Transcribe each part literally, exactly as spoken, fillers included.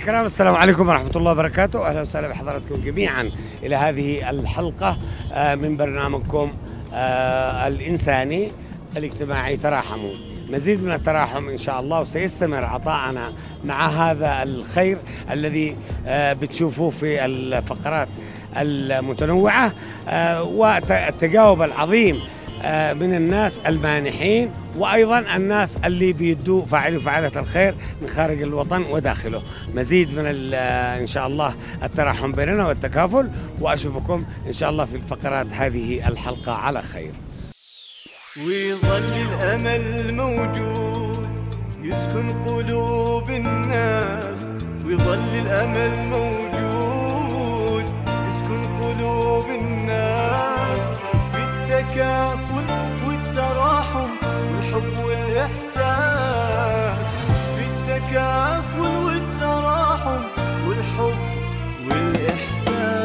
الكرام، السلام عليكم ورحمة الله وبركاته. أهلا وسهلا بحضراتكم جميعا إلى هذه الحلقة من برنامجكم الإنساني الاجتماعي تراحموا. مزيد من التراحم إن شاء الله، وسيستمر عطاءنا مع هذا الخير الذي بتشوفوه في الفقرات المتنوعة، والتجاوب العظيم من الناس المانحين، وأيضا الناس اللي بيدوا فاعلي فاعلة الخير من خارج الوطن وداخله. مزيد من إن شاء الله التراحم بيننا والتكافل، وأشوفكم إن شاء الله في الفقرات هذه الحلقة على خير. ويظل الأمل موجود يسكن قلوب الناس، ويظل الأمل موجود يسكن قلوب الناس، بالتكافل والتراحم والحب والإحساس، بالتكافل والتراحم والحب والإحساس.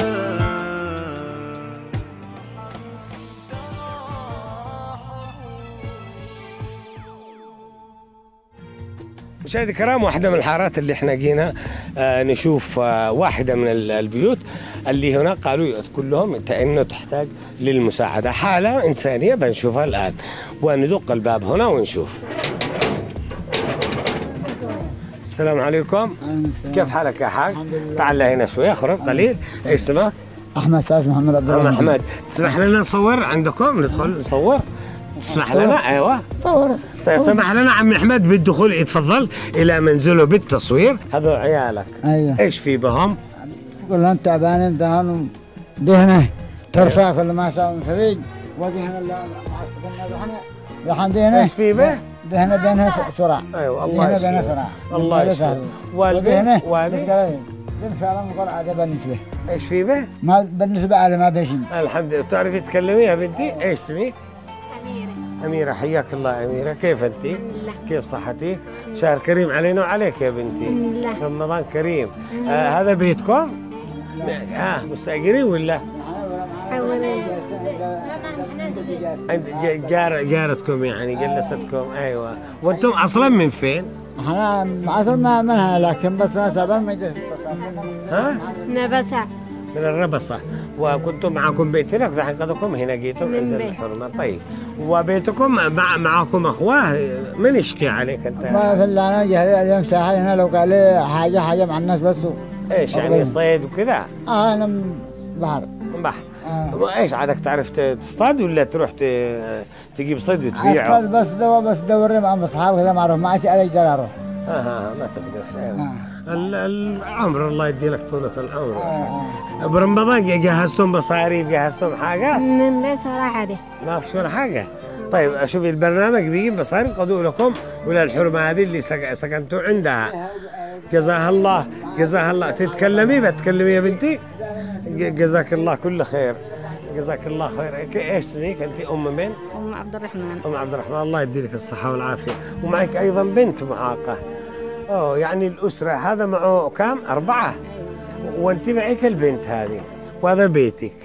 مشاهدي الكرام، واحدة من الحارات اللي احنا جينا آه نشوف آه واحدة من البيوت اللي هنا قالوا كلهم انه تحتاج للمساعدة. حالة إنسانية بنشوفها الآن، وندق الباب هنا ونشوف. السلام عليكم. كيف حالك يا حاج؟ تعال هنا شوي، اخرج قليل. ايش اسمك؟ أحمد سعد محمد عبد الرحمن. أحمد، تسمح لنا نصور عندكم؟ ندخل نصور؟ تسمح لنا؟ ايوه صور. سمح لنا عمي احمد بالدخول، يتفضل الى منزله بالتصوير. هذول عيالك. ايوه. ايش في بهم؟ كلهم تعبانين، دهنهم دهنه ترفع كل ما سووا فريج، ودهن اللي معصبنا رحنا دهنه. ايش في به؟ دهنه بينها سرعه. ايوه الله دهنه بينها سرعه. الله يسلمك. والدهنه والدهنه ان شاء الله نقول عاد بالنسبه. ايش في به؟ ما بالنسبه على ما بيشي. الحمد لله. بتعرفي تتكلمي يا بنتي؟ ايش اسمك؟ أميرة. حياك الله أميرة، كيف أنت؟ كيف صحتك؟ شهر كريم علينا وعليك يا بنتي. رمضان كريم. آه هذا بيتكم؟ اه مستأجرين ولا؟ عند جار جارتكم يعني جلستكم. أيوة. وأنتم أصلا من فين؟ احنا اصلا ما منها، لكن بس تعبان ما يجي. ها؟ نبسة. من الربصة. وكنتم معكم بيت هناك، ذحين قدكم هنا جيتم عند الحرمة. طيب، وبيتكم مع معكم أخواه، من يشكي عليك أنت؟ ما في إلا أنا جهري اليوم ساحل هنا، لو قال لي حاجة حاجة مع الناس بس. إيش يعني صيد وكذا؟ آه أنا من بحر. من بحر. آه. إيش عادك تعرف تصطاد ولا تروح تجيب صيد وتبيعه؟ أصطاد بس دوا بس دوري مع أصحابي كذا، ما أروح ما أشي أقدر أروح. آه, آه ما تقدرش. أيوه. آه. العمر الله يدي لك طولة العمر. آه. برمضان جهزتم مصاريف، جهزتم حاجة؟ من بس ولا حاجة. ما في ولا حاجة. طيب شوفي البرنامج بيجيب مصاريف قدوا لكم ولا الحرمة هذه اللي سكنتوا عندها. جزاها الله جزاها الله. تتكلمي بتكلمي يا بنتي؟ جزاك الله كل خير. جزاك الله خير. ايش اسمك انت؟ ام من؟ ام عبد الرحمن. ام عبد الرحمن، الله يدي لك الصحة والعافية. ومعك ايضا بنت معاقة. اوه يعني الأسرة هذا معه كم؟ أربعة؟ وأنت معك البنت هذه، وهذا بيتك.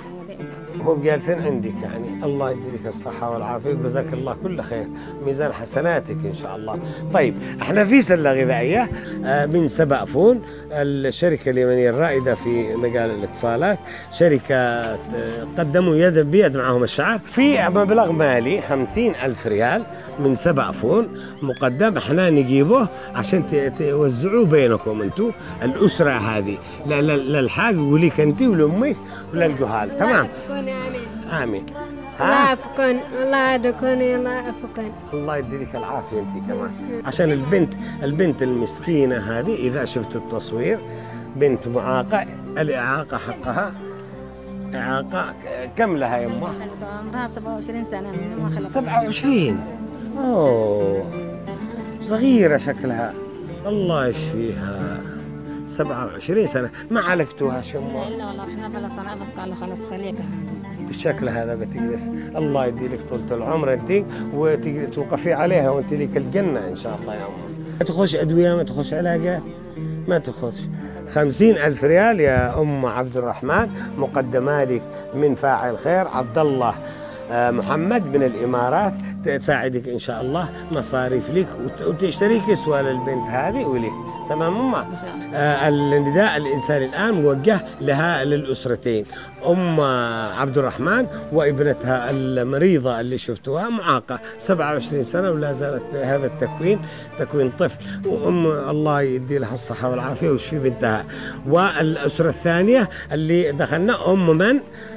هم جالسين عندك يعني. الله يدي لك الصحة والعافية، وجزاك الله كل خير، ميزان حسناتك إن شاء الله. طيب، احنا في سلة غذائية من سبأ فون، الشركة اليمنية الرائدة في مجال الاتصالات، شركة قدموا يدا بيد معهم الشعار في مبلغ مالي خمسين ألف ريال من سبأ فون مقدم. احنا نجيبه عشان توزعوه بينكم انتم الأسرة هذه، للحاج وليك انت ولأمك وللجهال. تمام؟ آمين. الله يفكن، الله يدكني، الله يفكن. الله يدي لك العافية أنت كمان. عشان البنت البنت المسكينة هذه، إذا شفت التصوير بنت معاقة، الإعاقة حقها إعاقة كم لها يمه؟ عمرها سبعة وعشرين سنة من ما خلقها. سبعة وعشرين. أوه صغيرة شكلها. الله يشفيها. سبعة وعشرين سنة. ما عالجتوها شموا؟ لا والله احنا بلا صنع، بس قالوا خلاص خليكها بالشكل هذا بتجلس. الله يدي لك طولة العمر انت، وتوقفي عليها وانت لك الجنة ان شاء الله يا أم. ما تخش ادوية، ما تخش علاجات، ما تخش. خمسين ألف ريال يا أم عبد الرحمن مقدمة لك من فاعل خير عبد الله محمد من الإمارات، تساعدك إن شاء الله مصاريف لك وتشتري كسوة للبنت هذه ولك. تمام أمه؟ آه النداء الإنساني الآن موجه لها للأسرتين، أم عبد الرحمن وابنتها المريضة اللي شفتوها معاقة سبعة وعشرين سنة ولا زالت بهذا التكوين، تكوين طفل، وأم الله يدي لها الصحة والعافية ويشفي بنتها. والأسرة الثانية اللي دخلنا أم من؟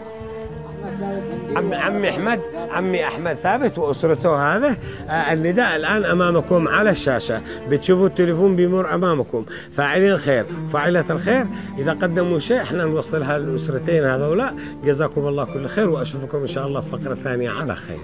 عم عمي أحمد، عمي أحمد ثابت وأسرته. هذا آه النداء الآن أمامكم على الشاشة، بتشوفوا التليفون بيمر أمامكم. فاعلين الخير، فاعلة الخير إذا قدموا شيء احنا نوصلها للأسرتين هذولا. جزاكم الله كل خير، وأشوفكم إن شاء الله في فقرة ثانية على خير.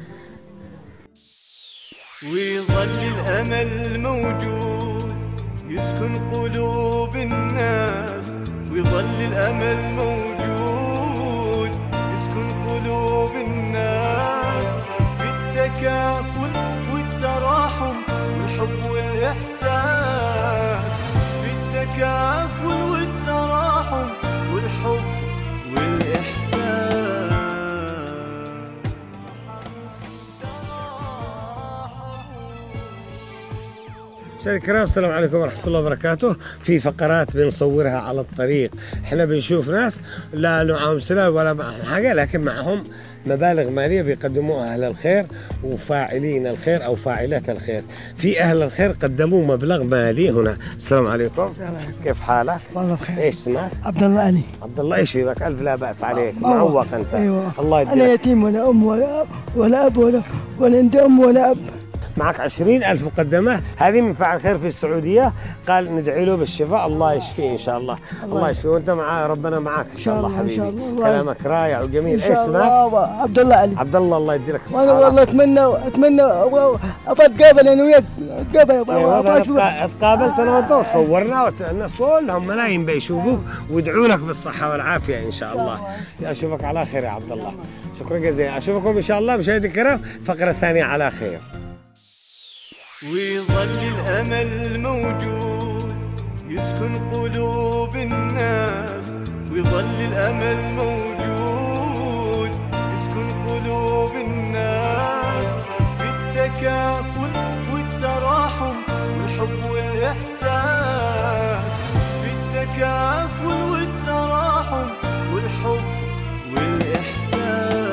ويظل الأمل موجود يسكن قلوب الناس، ويظل الأمل موجود يسكن قلوب الناس، بالتكافل والتراحم والحب والإحساس، بالتكافل والتراحم والحب والإحساس. مشاهدينا الكرام السلام عليكم ورحمة الله وبركاته. في فقرات بنصورها على الطريق، احنا بنشوف ناس لا معهم سلال ولا معهم حاجة، لكن معهم مبالغ مالية بيقدموها أهل الخير وفاعلين الخير أو فاعلات الخير. في أهل الخير قدموا مبلغ مالي هنا. السلام عليكم. السلام عليكم. كيف حالك؟ والله بخير. ايش اسمك؟ عبد الله علي. عبد الله، ايش فيك؟ ألف لا بأس عليك، أوه. معوق أنت. أيوة. الله يديك. أنا يتيم ولا أم ولا ولا أب ولا ولا عندي أم ولا أب. معك عشرين ألف مقدمة، هذه من فاعل خير في السعودية، قال ندعي له بالشفاء، الله يشفيه إن شاء الله. الله, الله يشفيه، وأنت مع ربنا معك إن شاء الله حبيبي. إن شاء الله. كلامك رائع وجميل. إيش اسمك؟ عبد الله علي. عبد الله، الله يديلك الصحة. وأنا والله أتمنى أتمنى أبغى أتقابل أنا وياك، أتقابل أبغى تقابلت أنا وأنت وصورنا، الناس كلهم ملايين بيشوفوك ويدعوا لك بالصحة والعافية إن شاء الله. أشوفك على خير يا عبد الله، شكرا جزيلا. أشوفكم إن شاء الله مشاهدينا الكرام فقرة ثانية على خير. ويظل الأمل موجود يسكن قلوب الناس، ويظل الأمل موجود يسكن قلوب الناس، بالتكافل والتراحم والحب والإحساس، بالتكافل والتراحم والحب والإحساس.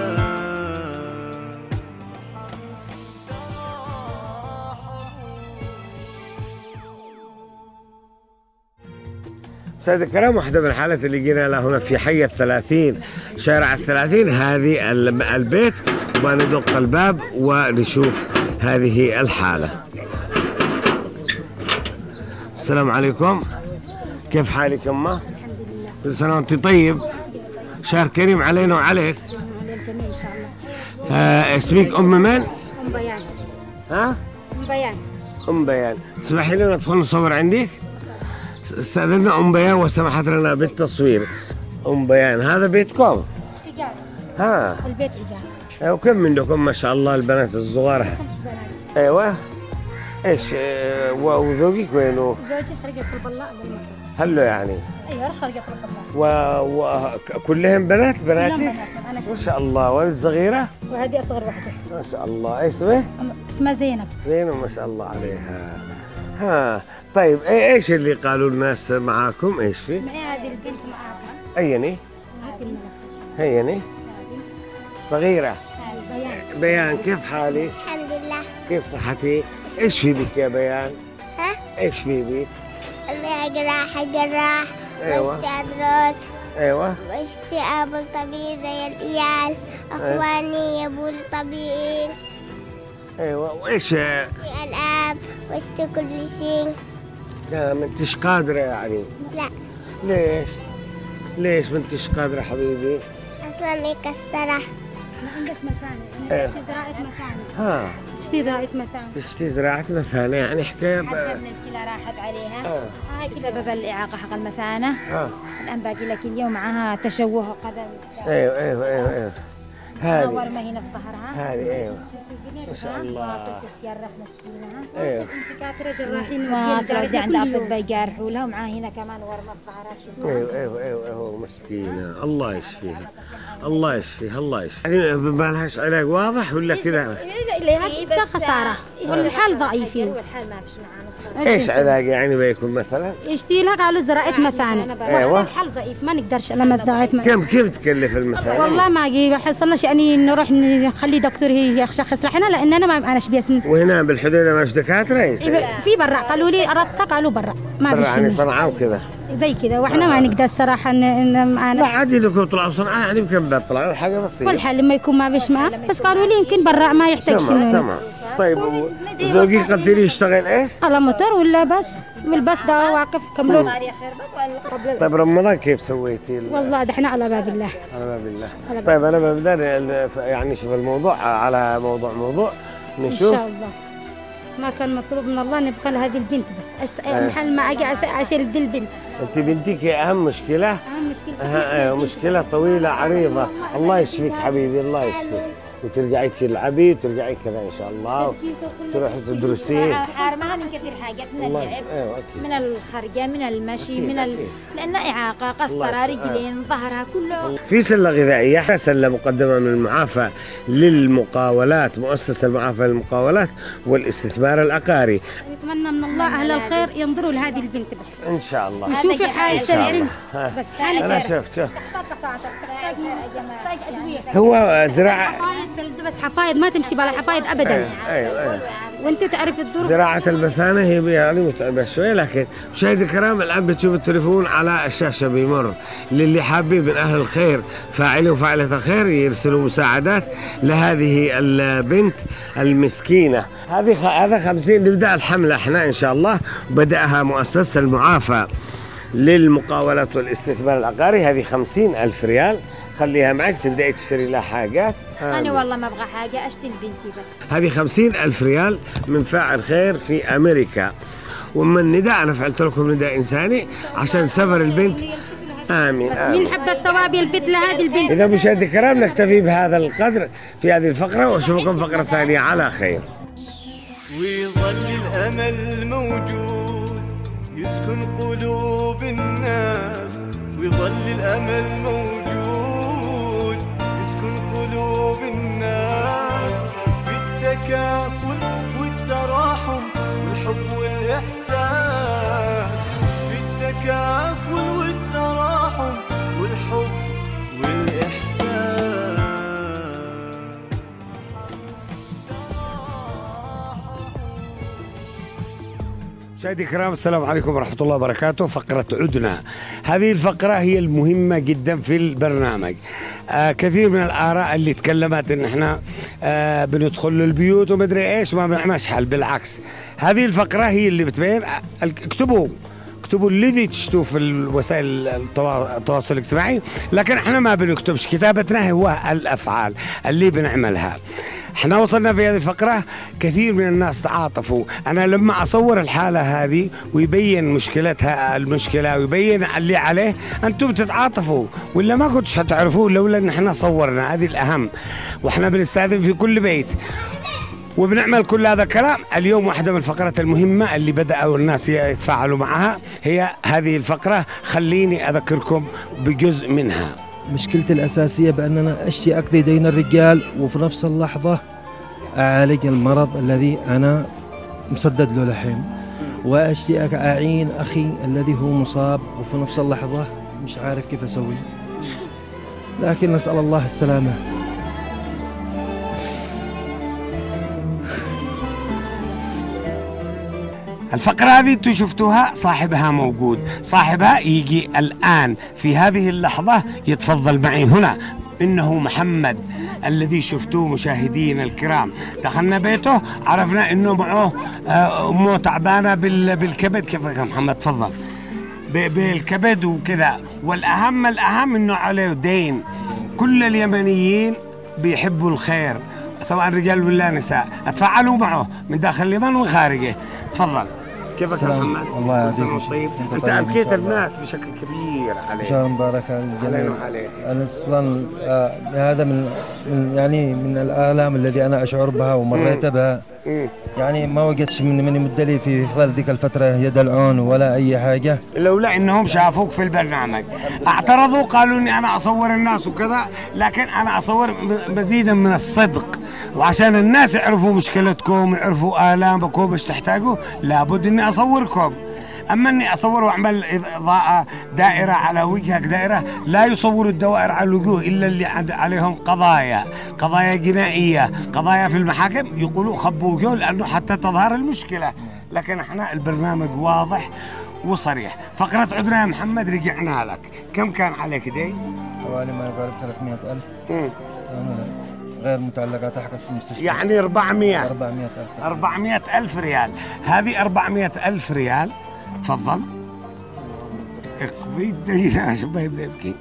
سيد الكرام، واحدة من الحالات اللي جينا لها هنا في حي الثلاثين، شارع الثلاثين، هذه البيت، وندق الباب ونشوف هذه الحالة. السلام عليكم، كيف حالك أمه؟ الحمد لله. كل سنة وأنت طيب، شهر كريم علينا وعليك. الجميع إن شاء الله. آه اسمك أم من؟ أم بيان. ها؟ أم بيان. أم بيان، تسمحي لنا ندخل نصور عندك؟ استأذنا أم بيان وسمحت لنا بالتصوير. أم بيان، هذا بيتكم؟ إيجار. ها. البيت إيجار. أيوة، كم منكم ما شاء الله البنات الصغار؟ أيوة. إيش اه وزوجك وينه؟ زوجي خرج في البلاء بالمطر. هلو يعني؟ أيوة خرج في البلاء. وكلهم بنات بناتك؟ كلهم بنات. ما شاء الله. والصغيرة؟ وهذه أصغر واحدة. ما شاء الله. إيش اسمه؟ اسمها زينب. زينب، ما شاء الله عليها. ها طيب، ايش اللي قالوا الناس معاكم؟ ايش في؟ معي هذه البنت معاها. أيني؟ هذه الملك. هيني؟ صغيرة. بيان. بيان، كيف حالك؟ الحمد لله. كيف صحتك؟ ايش في بك يا بيان؟ ها؟ ايش في بك؟ أنا جراح جراح. أيوة. واشتي أدرس. ايوه. واشتي أبل طبيعي زي الإيال. أخواني يبول طبيعيين. ايوه. وايش؟ واشتي ألعاب واشتي كل شيء. لا ما انتش قادرة يعني؟ لا. ليش؟ ليش ما انتش قادرة حبيبي؟ أصلا مكسرة. ما عندك مثانة. إيه. تشتي زراعة مثانة. ها. تشتي زراعة مثانة. تشتي زراعة مثانة، يعني حكاية. حتى من الكلى راحت عليها. آه. هاي بسبب الإعاقة حق المثانة. ها. الآن باقي لك اليوم معها تشوه قدم. ايوه ايوه ايوه ايوه. هذه. ورمة هنا في ظهرها. هذه ايوه. ما شاء الله. واصل تتجرح مسكينها. ايوه. انت كافره جراحين واصل عند اطباء يجرحوا لها، ومعها هنا كمان ورمه في ظهرها. ايوه ايوه ايوه ايوه مسكينه، الله يشفيها. الله يشفيها الله يشفيها. يعني ما لهاش علاج واضح ولا كذا؟ لا خساره الحال ضعيفين. ايش علاج يعني بيكون مثلا؟ يشتي لها قالوا زراعه مثانه. ايوه الحال ضعيف ما نقدرش لما زراعه مثانه. كم كم تكلف المثانه؟ والله ما جي حصلناش يعني نروح نخلي دكتور يشخص لحنا لان انا ما اناش بيسنس. وهنا بالحدود ماش دكاتره؟ في برا قالوا لي اردت قالوا برا ما برا فيش يعني صنعاء وكذا زي كذا واحنا ما نقدر الصراحه ان معانا. لا عادي لكم طلعوا صنعاء يعني يمكن بيطلعوا حاجه بسيطه. والحال لما يكون ما فيش معاه بس قالوا لي يمكن برا ما يحتاج شنو. تمام تمام. طيب زوجي قلت لي يشتغل ايش؟ على موتور ولا بس والبس ده واقف كملوس. طيب رمضان كيف سويتي؟ والله دحنا على باب الله. على باب الله. طيب انا ببدا يعني شوف الموضوع على موضوع موضوع نشوف ان شاء الله. ما كان مطلوب من الله نبقى لهذه البنت بس محل ما اجي عشان دي البنت. انت بنتك اهم مشكله؟ اهم مشكله. اها مشكله طويله عريضه. الله يشفيك حبيبي الله يشفيك. وترجعي تلعبي وترجعي كذا ان شاء الله وتروحي تدرسي. حارمها من كثير حاجات من اللعب أيوة أكيد. من الخرجه من المشي أكيد من ال... لان اعاقه قسطره رجلين ظهرها كله. في سله غذائيه سله مقدمه من المعافى للمقاولات مؤسسه المعافى للمقاولات والاستثمار العقاري. نتمنى من الله اهل الخير ينظروا لهذه البنت بس ان شاء الله وشوفي حاله البنت بس حاله انا شفت شفت هو زراعه بس حفايض ما تمشي بلا حفايض ابدا. ايوه ايوه وانت تعرف الظروف. زراعه المثانه هي يعني متعبه شويه لكن مشاهدي الكرام الان بتشوف التليفون على الشاشه بيمر للي حابين من اهل الخير فاعلي وفاعله الخير يرسلوا مساعدات لهذه البنت المسكينه. هذه خ... هذا خمسين نبدا الحمله احنا ان شاء الله بداها مؤسسه المعافى للمقاولات والاستثمار العقاري. هذه خمسين ألف ريال خليها معك تبدأي تشتري لها حاجات. أنا والله ما أبغى حاجة أشتري بنتي بس. هذه خمسين ألف ريال من فاعل خير في أمريكا ومن نداء أنا فعلت لكم نداء إنساني عشان سفر البنت. آمين بس آمين. من حب الثواب يلفت لهذه البنت. إذا مشاهدي الكرام نكتفي بهذا القدر في هذه الفقرة وأشوفكم فقرة ثانية على خير. ويظل الأمل موجود يسكن قلوب الناس. ويظل الأمل موجود يسكن قلوب الناس بالتكافل والتراحم والحب والإحساس. بالتكافل والتراحم والحب والإحساس. مشاهدي الكرام السلام عليكم ورحمة الله وبركاته. فقرة عدنا هذه الفقرة هي المهمة جدا في البرنامج. آه كثير من الآراء اللي تكلمت إن إحنا آه بندخل البيوت ومدري إيش ما بنعملش حل بالعكس. هذه الفقرة هي اللي بتبين. اكتبوا اكتبوا الذي تشتوه في الوسائل التواصل الاجتماعي لكن احنا ما بنكتبش. كتابتنا هو الأفعال اللي بنعملها. احنا وصلنا في هذه الفقرة كثير من الناس تعاطفوا. انا لما اصور الحالة هذه ويبين مشكلتها المشكلة ويبين اللي عليه انتم تتعاطفوا ولا ما كنتش هتعرفوه لولا ان احنا صورنا. هذه الاهم. واحنا بنستخدم في كل بيت وبنعمل كل هذا الكلام. اليوم واحدة من الفقرات المهمة اللي بدأوا الناس يتفاعلوا معها هي هذه الفقرة. خليني اذكركم بجزء منها. مشكلتي الأساسية بأننا أشتي أقضي دين الرجال وفي نفس اللحظة أعالج المرض الذي أنا مسدد له لحين وأشتي أعين أخي الذي هو مصاب وفي نفس اللحظة مش عارف كيف أسوي لكن نسأل الله السلامة. الفقرة هذه انتم شفتوها صاحبها موجود. صاحبها يجي الآن في هذه اللحظة يتفضل معي هنا. إنه محمد الذي شفتوه مشاهدينا الكرام. دخلنا بيته عرفنا إنه معه أمه تعبانة بالكبد. كيف يا محمد؟ تفضل. بالكبد وكذا. والأهم الأهم إنه عليه دين. كل اليمنيين بيحبوا الخير سواء رجال ولا نساء. اتفاعلوا معه من داخل اليمن وخارجه. تفضل. كيفك يا محمد؟ الله يعافيك. طيب. انت انت طيب ابكيت الناس بشكل كبير عليك. شهر مبارك علينا وعليك. انا اصلا آه هذا من من يعني من الالام الذي انا اشعر بها ومريت بها. مم. يعني ما وجدتش من من يمد لي في خلال ذيك الفتره يد العون ولا اي حاجه. لولا انهم شافوك في البرنامج اعترضوا، قالوا اني انا اصور الناس وكذا، لكن انا اصور مزيدا من الصدق، وعشان الناس يعرفوا مشكلتكم، يعرفوا آلامكم، ايش تحتاجوا، لابد اني اصوركم. اما اني اصور واعمل اضاءه دائره على وجهك دائره، لا يصوروا الدوائر على الوجوه الا اللي عليهم قضايا، قضايا جنائيه، قضايا في المحاكم، يقولوا خبوا وجوه لانه حتى تظهر المشكله. لكن احنا البرنامج واضح وصريح. فقره عدنا يا محمد رجعنا لك، كم كان عليك دين؟ حوالي ما يقارب ثلاثمئة ألف. امم غير متعلقات احكس المستشفى. يعني أربعمئة أربعمئة ألف. أربعمئة ألف ريال. هذه أربعمئة ألف ريال. تفضل اقضي الدين عشان ما يبدا يبكي.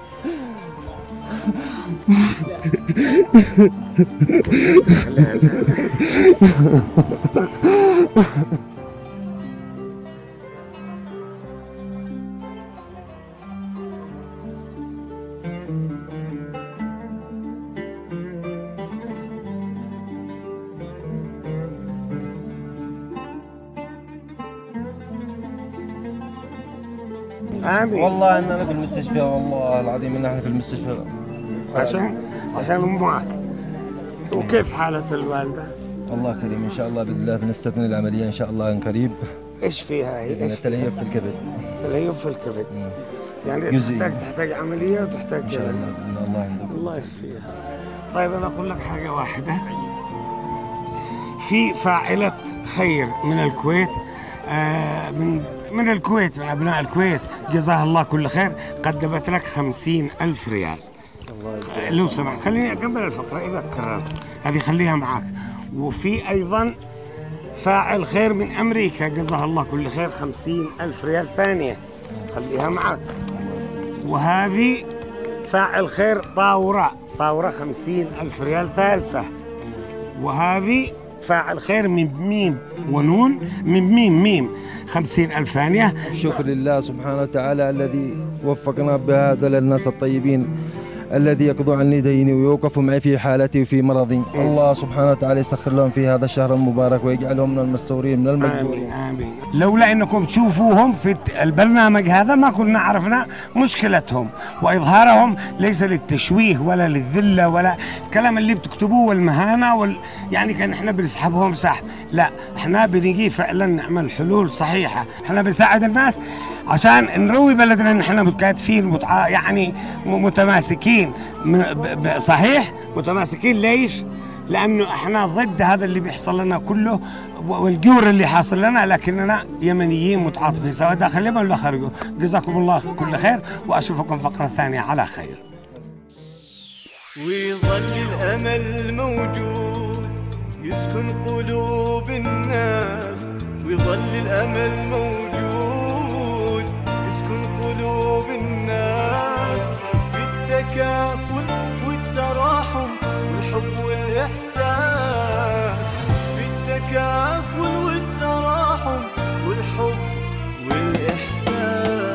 آمين. والله ان انا في المستشفى، والله العظيم ان احنا في المستشفى عشان عشان امك. وكيف حالة الوالدة؟ الله كريم ان شاء الله باذن الله بنستثني العمليه ان شاء الله عن قريب. ايش فيها هي؟ ايش؟ تليف في الكبد. تليف في الكبد. مم. يعني تحتاج تحتاج عمليه وتحتاج ان شاء الله باذن الله عندك. الله يشفيها. طيب انا اقول لك حاجه واحده. في فاعله خير من الكويت، آه من من الكويت، من أبناء الكويت، جزاها الله كل خير، قدمت لك خمسين ألف ريال. الله لو سمحت خليني أكمل الفقرة إذا تكررت، هذه خليها معك. وفي أيضا فاعل خير من أمريكا، جزاها الله كل خير، خمسين ألف ريال ثانية، خليها معك. وهذه فاعل خير طاورة، طاورة خمسين ألف ريال ثالثة. وهذه فاعل خير من ميم ونون، من ميم ميم خمسين ألف ثانية. الشكر لله سبحانه وتعالى الذي وفقنا بهذا للناس الطيبين الذي يقضوا عني ديني ويوقفوا معي في حالتي وفي مرضي. الله سبحانه وتعالى يسخر لهم في هذا الشهر المبارك ويجعلهم من المستورين من المقبولين. آمين آمين. لولا أنكم تشوفوهم في البرنامج هذا ما كنا عرفنا مشكلتهم، وإظهارهم ليس للتشويه ولا للذلة ولا الكلام اللي بتكتبوه والمهانة وال... يعني كان احنا بنسحبهم سحب، لا احنا بنجي فعلا نعمل حلول صحيحة، احنا بنساعد الناس عشان نروي بلدنا، نحن متكاتفين متع... يعني متماسكين صحيح، متماسكين. ليش؟ لأنه احنا ضد هذا اللي بيحصل لنا كله والجور اللي حاصل لنا، لكننا يمنيين متعاطفين سواء داخل اليمن ولا خارجه. جزاكم الله كل خير، وأشوفكم فقرة ثانية على خير. ويظل الأمل موجود يسكن قلوب الناس، ويظل الأمل موجود يسكن قلوب الناس، بالتكافل والتراحم والحب والإحساس، بالتكافل والتراحم والحب والإحساس.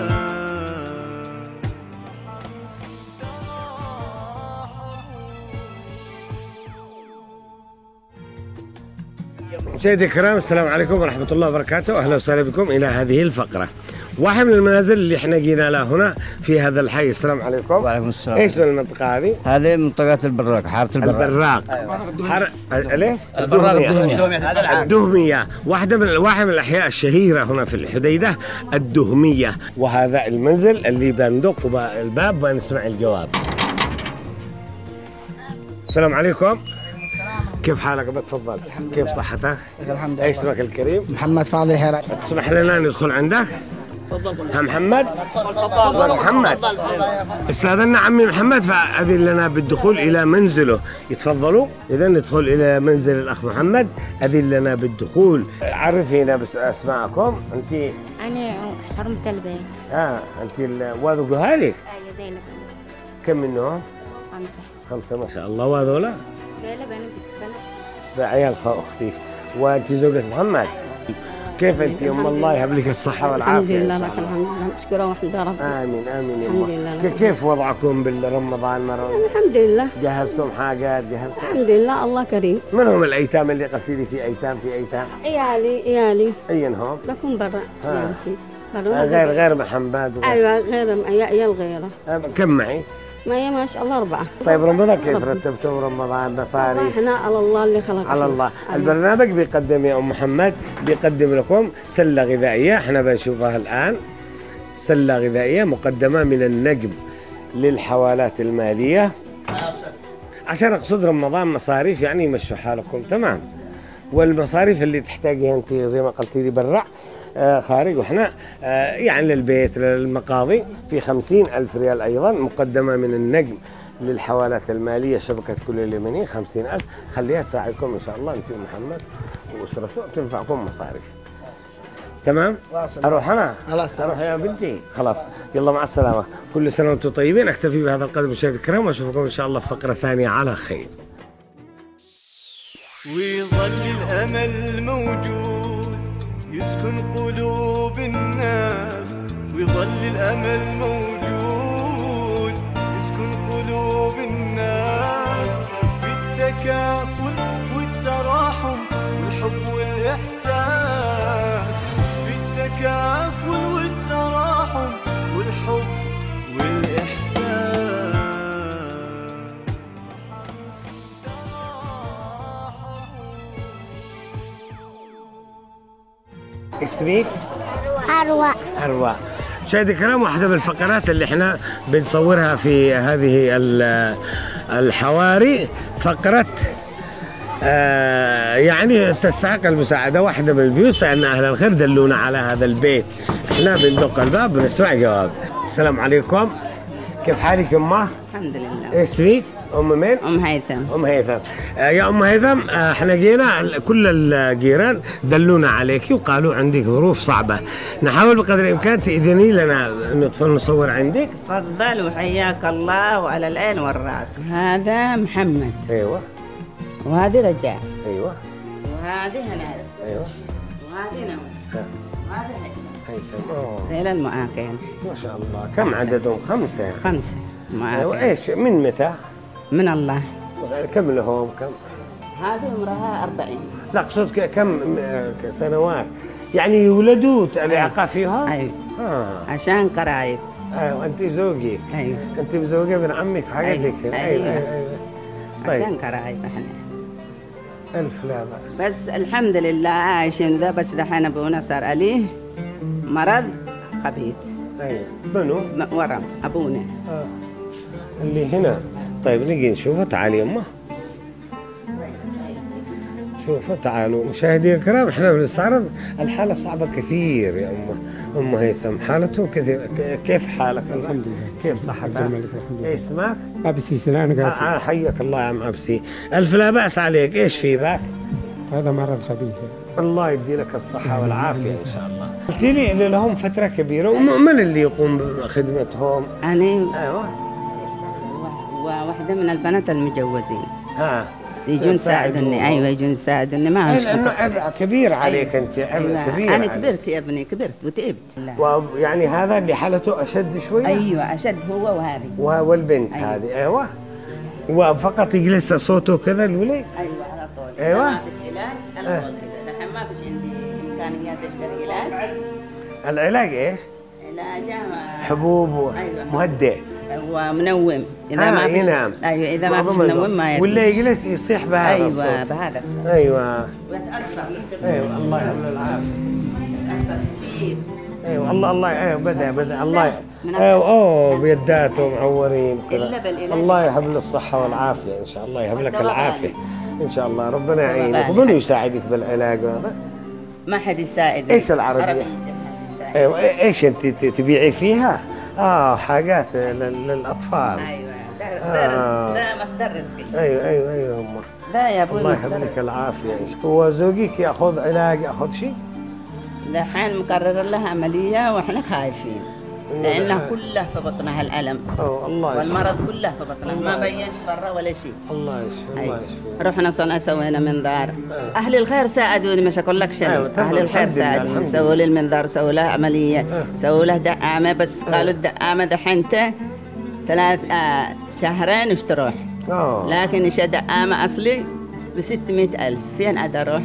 سيدي الكرام، السلام عليكم ورحمة الله وبركاته، أهلا وسهلا بكم إلى هذه الفقرة. واحد من المنازل اللي احنا جينا لها هنا في هذا الحي. السلام عليكم. وعليكم السلام. ايش من المنطقة هذه؟ هذه منطقة البراق، حارة البراق. البراق. أيوة. حر... ليه؟ البراق الدهمية. الدهمية، واحدة من واحد من الأحياء الشهيرة هنا في الحديدة، الدهمية. وهذا المنزل اللي بندق الباب ونسمع الجواب. السلام عليكم. كيف حالك؟ بتفضل. كيف صحتك؟ الحمد لله. ايش اسمك الكريم؟ محمد فاضل هيرة. تسمح لنا ندخل عندك؟ تفضل. ها محمد؟ تفضل. محمد. استاذنا عمي محمد فأذن لنا بالدخول إلى منزله، يتفضلوا. إذا ندخل إلى منزل الأخ محمد، أذن لنا بالدخول. عرفينا بس أسماءكم. أنت؟ أنا حرمة البيت. آه أنت وهذا جهالك؟ أيوة زينب. كم منهم؟ خمسة. خمسة ما شاء الله. وهذولا؟ لا لا بنات بنات. عيال أختي. وأنت زوجة محمد؟ كيف انت يا ام؟ الله يهب لك الصحه والعافيه. الحمد لله لك الحمد، نشكره ونحمده ربنا. امين امين يا الحمد ام. لله. كيف وضعكم بالرمضان مرة؟ الحمد لله. جهزتم حاجات؟ جهزتم؟ الحمد لله الله كريم. من هم الايتام اللي قلتي لي في ايتام في ايتام؟ عيالي عيالي. اين هم؟ لكم برا. ها. برا. غير غير محمد وغير. ايوه غير عيال غيره. كم معي؟ معي ما شاء الله أربعة. طيب رمضان كيف رتبتم رمضان مصاري؟ احنا على الله اللي خلق. على الله. البرنامج بيقدم يا ام محمد بيقدم لكم سله غذائيه، احنا بنشوفها الان. سله غذائيه مقدمه من النجم للحوالات الماليه. عشان اقصد رمضان مصاريف يعني يمشوا حالكم تمام. والمصاريف اللي تحتاجيها انت زي ما قلتي لي برا آه خارج، واحنا آه يعني للبيت للمقاضي في خمسين ألف ريال أيضا مقدمة من النجم للحوالات المالية شبكة كل اليمنية. خمسين ألف خليها تساعدكم إن شاء الله أنت ومحمد وأسرته، تنفعكم مصاريف. تمام؟ أروح أنا؟ خلاص أروح يا بنتي. خلاص يلا مع السلامة، كل سنة وأنتم طيبين. أكتفي بهذا القدر مشاهدينا الكرام، وأشوفكم إن شاء الله في فقرة ثانية على خير. ويظل الأمل موجود يسكن قلوب الناس، ويظل الأمل موجود يسكن قلوب الناس، بالتكافل والتراحم والحب والإحساس، بالتكافل والتراحم والحب والإحساس. اسمك؟ أروى. أروى. مشاهدي الكرام، واحدة من الفقرات اللي احنا بنصورها في هذه الحواري فقرة آه يعني تستحق المساعدة. واحدة من البيوت سألنا أهل الخير دلونا على هذا البيت، احنا بندق الباب بنسمع جواب. السلام عليكم، كيف حالك يما؟ الحمد لله. اسمك؟ أم مين؟ أم هيثم. أم هيثم. آه يا أم هيثم، آه احنا جينا كل الجيران دلونا عليك وقالوا عندك ظروف صعبة، نحاول بقدر الإمكان تأذني لنا ندخل نصور عندك. تفضل وحياك الله وعلى العين والرأس. هذا محمد. أيوة. وهذه رجاء. أيوة. وهذه هناء. أيوة. وهذه نوى. وهذا هيثم. هيثم. أوه. ذيل المؤاكين. ما شاء الله. كم عددهم؟ خمسة. خمسة. مؤاكين. أيوة. إيش من متى؟ من الله. كم لهم كم؟ هذه عمرها أربعين. لا أقصد كم سنوات يعني يولدوا الإعاقة فيها؟ أيوة. آه. عشان قرايب. أيوة. أنت زوجك. أيوة. أنت مزوجة ابن عمك وحاجة أيوة. زي كذا. أيوة. أيوة. أيوة. أيوة. طيب. عشان قرايب إحنا. ألف لا بأس. بس الحمد لله عايشين ذا، بس دحين أبونا صار عليه مرض خبيث. أيوة. منو؟ ورم أبونا. آه. اللي هنا. طيب نجي نشوفه. تعالي يمه. شوفوا تعالوا مشاهدينا الكرام، احنا بنستعرض الحالة صعبة كثير يا أمه. أم هيثم حالته كثير. كيف حالك؟ الحمد لله. كيف صحتك؟ ايش اسمك؟ أبسي سنان قاسي. آه حياك الله يا عم أبسي. ألف لا بأس عليك. ايش في باك؟ هذا مرض خبيث. الله يدي لك الصحة والعافية إن شاء الله. قلت لي إن لهم فترة كبيرة، ومن اللي يقوم بخدمتهم؟ أنا. أيوه. وواحدة من البنات المجوزين. ها. يجون يساعدوني. أيوة يجون يساعدوني. ما مش عبء كبير عليك. أيوة. أنت عبء أيوة. كبير. أنا كبرت يا ابني، كبرت وتعبت. ويعني هذا اللي حالته أشد شوي. أيوة أشد هو وهذه. والبنت أيوة. هذه. أيوة. وفقط يجلس صوته كذا الولد. أيوة على طول. أيوة. ما فيش علاج على طول كذا. دحين ما فيش عندي إمكانيات أشتري علاج. العلاج إيش؟ علاج حبوب و... أيوة. مهدئ ومنوم. إذا آه ما فيش. ينام. أيوة إذا ما فيش منوم ما يدري. ولا يجلس يصيح بهذا أيوة الصوت. أيوة بهذا الصوت. أيوة. ويتأثر. أيوة الله يعطيه العافية. يتأثر كثير. ايوه الله الله ايوه بدا بدا الله ايوه اوه بيداته معورين كذا. الله يهب له الصحه والعافيه ان شاء الله، يهب لك العافيه ان شاء الله، ربنا يعينك. ومن يساعدك بالعلاج هذا؟ ما حد يساعد. ايش العربيه؟ ايوه ايش انت تبيعي فيها؟ اه حاجات للاطفال. ايوه ده ده مصدر رزقي. ايوه ايوه ايوه امه. ده يا ابوي الله يهب لك العافيه. هو زوجك ياخذ علاج ياخذ شيء؟ دحين مقرر لها عمليه واحنا خايفين. لأنه كله في بطنها الألم. أوه الله يشفي. والمرض كله في بطنها ما بينش برا ولا شيء. الله يشفي الله يشفي. رحنا صنع سوينا منظار. أهل الخير ساعدوني مش أقول لك شيء. أيوة أهل الخير ساعدوني سووا لي المنظار سووا له عملية أه. سووا له دعامة بس أه. قالوا الدعامة دحينته ثلاث آه شهرين وش تروح. أوه. لكن إيش دعامة أصلي بستمائة ألف فين عاد أروح؟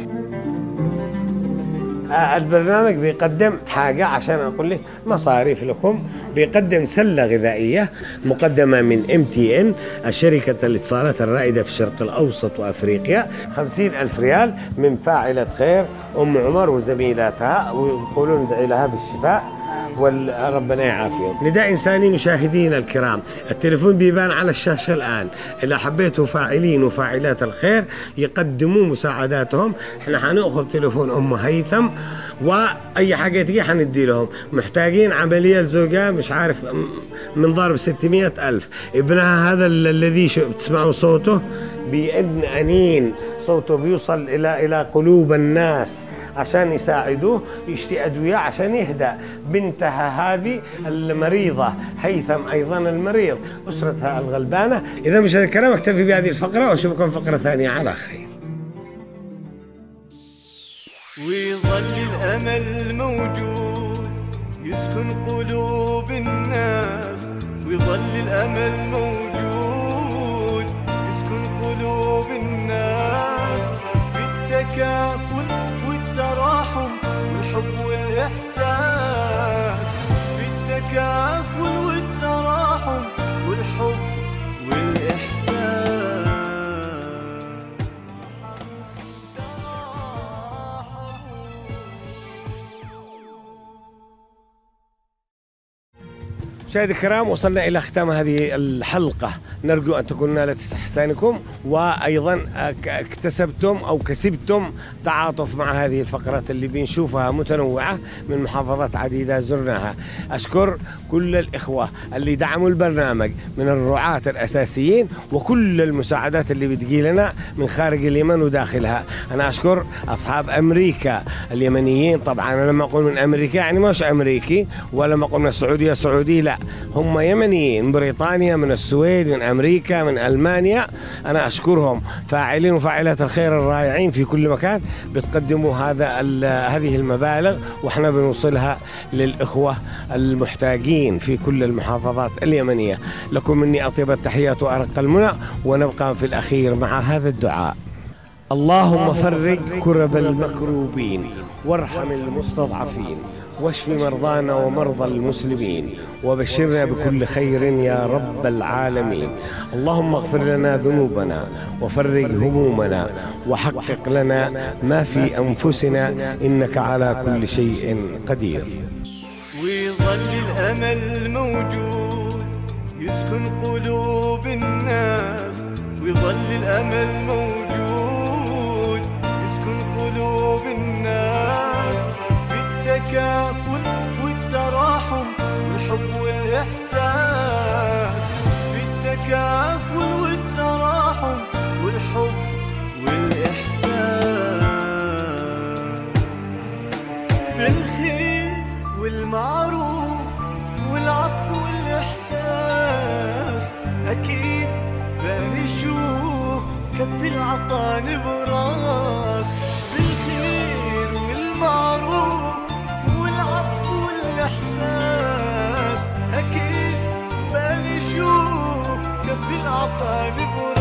البرنامج بيقدم حاجة عشان أقول لك مصاريف لكم، بيقدم سلة غذائية مقدمة من إم تي إن الشركة الاتصالات الرائدة في الشرق الأوسط وأفريقيا. خمسين ألف ريال من فاعلة خير أم عمر وزميلاتها، ويقولون ندعي لها بالشفاء وربنا يعافيهم. نداء إنساني مشاهدينا الكرام، التليفون بيبان على الشاشة الآن، إذا حبيتوا فاعلين وفاعلات الخير يقدموا مساعداتهم، احنا حنأخذ تليفون أم هيثم وأي حاجة تجي حندي لهم. محتاجين عملية زوجة مش عارف من ضرب ستمائة ألف، ابنها هذا الذي بتسمعوا صوته بإذن أنين، صوته بيوصل إلى إلى قلوب الناس عشان يساعدوه يشتي أدوية عشان يهدأ. بنتها هذه المريضة هيثم أيضا المريض، أسرتها الغلبانة. إذا مش هذا الكلام أكتفي بهذه الفقرة وأشوفكم فقرة ثانية على خير. ويظل الأمل موجود يسكن قلوب الناس، ويظل الأمل موجود يسكن قلوب الناس، بالتكافل والتراحم والحب والإحساس، بالتكافل والتراحم والحب والإحساس. مشاهدي الكرام، وصلنا إلى ختام هذه الحلقة، نرجو أن تكون نالت استحسانكم وأيضا اكتسبتم أو كسبتم تعاطف مع هذه الفقرات اللي بنشوفها متنوعة من محافظات عديدة زرناها. أشكر كل الإخوة اللي دعموا البرنامج من الرعاة الأساسيين وكل المساعدات اللي بتجي لنا من خارج اليمن وداخلها. أنا أشكر أصحاب أمريكا اليمنيين، طبعا أنا لما أقول من أمريكا يعني مش أمريكي، ولا لما أقول من السعودية سعودي، لا هم يمنيين، من بريطانيا، من السويد، من أمريكا، من ألمانيا. أنا أشكرهم، فاعلين وفاعلات الخير الرائعين في كل مكان بتقدموا هذا هذه المبالغ وإحنا بنوصلها للإخوة المحتاجين في كل المحافظات اليمنية. لكم مني أطيب التحيات وأرق المنى، ونبقى في الأخير مع هذا الدعاء: اللهم فرج كرب المكروبين، وارحم المستضعفين، واشف مرضانا ومرضى المسلمين، وبشرنا بكل خير يا رب العالمين. اللهم اغفر لنا ذنوبنا وفرج همومنا وحقق لنا ما في أنفسنا، إنك على كل شيء قدير. ويظل الأمل موجود يسكن قلوب الناس، ويظل الأمل موجود يسكن قلوب الناس، بالتكافل والتراحم والحب والإحساس، بالتكافل والتراحم والحب والإحساس، بالخير والمعروف والعطف والإحساس. أكيد بنشوف كف العطاء نبراس، بالخير والمعروف والعطف والإحساس. أكيد بنشوف كف العطاء نبراس.